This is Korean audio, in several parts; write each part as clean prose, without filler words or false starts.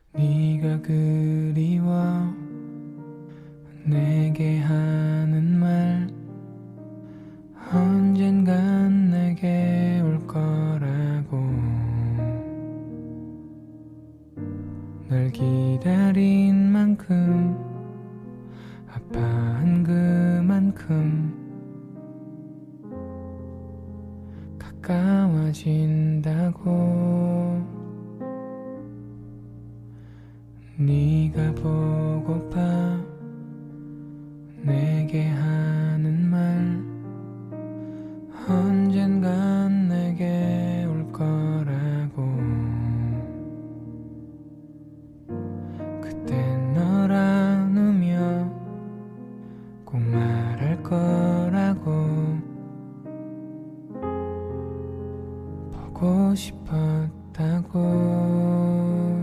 네가 그리워 내게 하는 말 언젠간 내게 올 거라고 널 기다린 만큼 아파한 그만큼 가까워진다고 네가 보고파 내게 하는 말 언젠간 내게 올 거라고 그때 널 안으며 꼭 말할 거라고 보고 싶었다고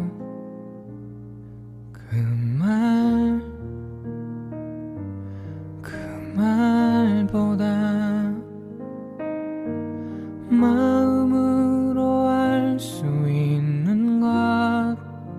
그 말보다 마음으로 알 수 있는 것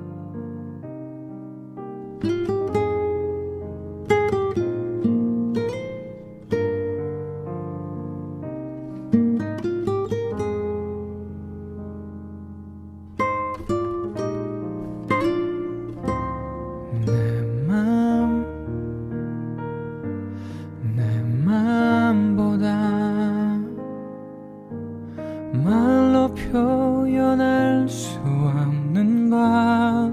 내 맘보다 말로 표현할 수 없는 것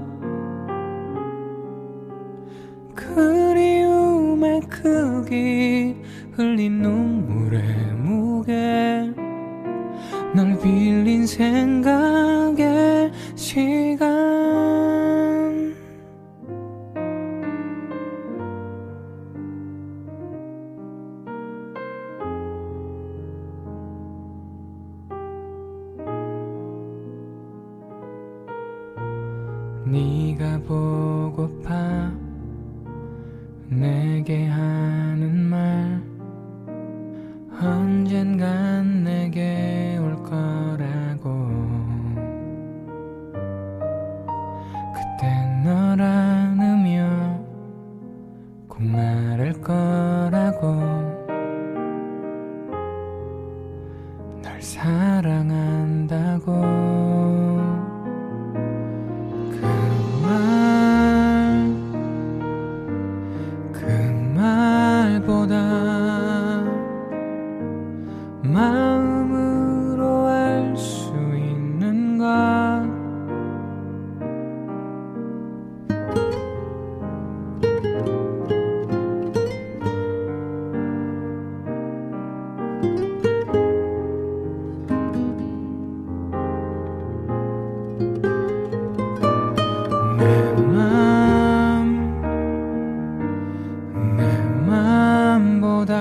그리움의 크기 흘린 눈물의 무게 널 빌린 생각의 시간 네가 보고파 내게 하는 말 언젠간 내게 올 거라고 그때 널 안으며 꼭 말할 거라고 널 사랑한다고 그 말보다 마음으로 알 수 있는 것 내 맘보다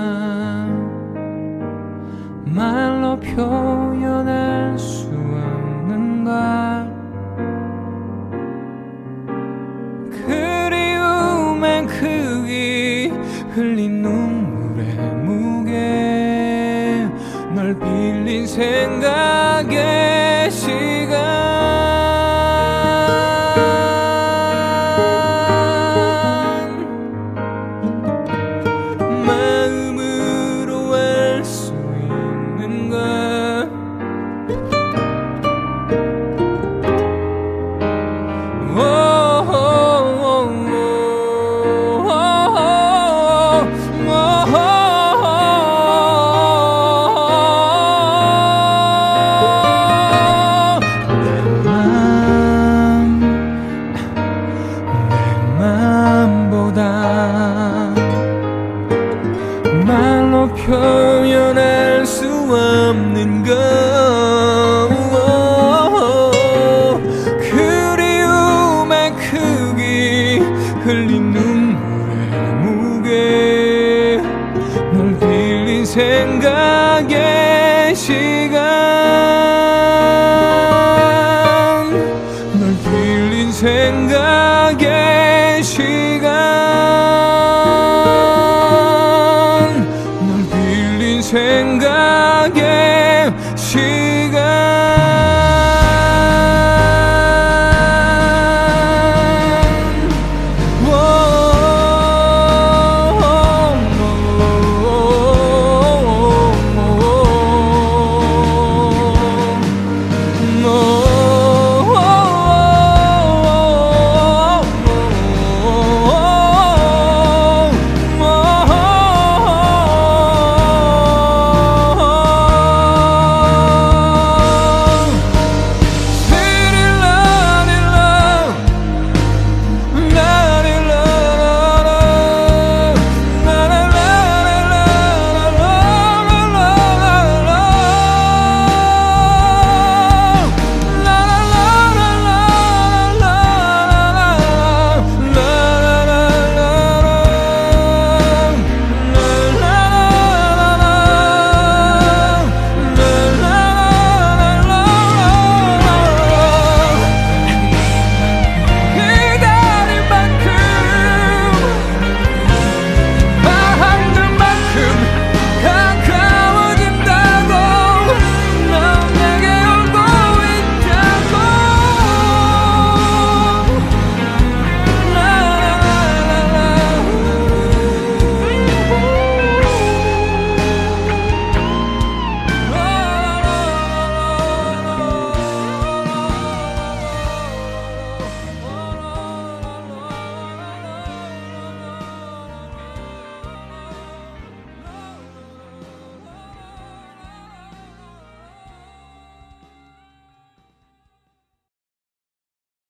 말로 표현할 수 없는 것 그리움의 크기 흘린 눈물의 무게 널 빌린 생각의 시간 마음으로 알 수 있는 것 말로 표현할 수 없는 것 그리움의 크기 흘린 눈물의 무게 널 빌린 생각의 시간 널 빌린 생각의 시간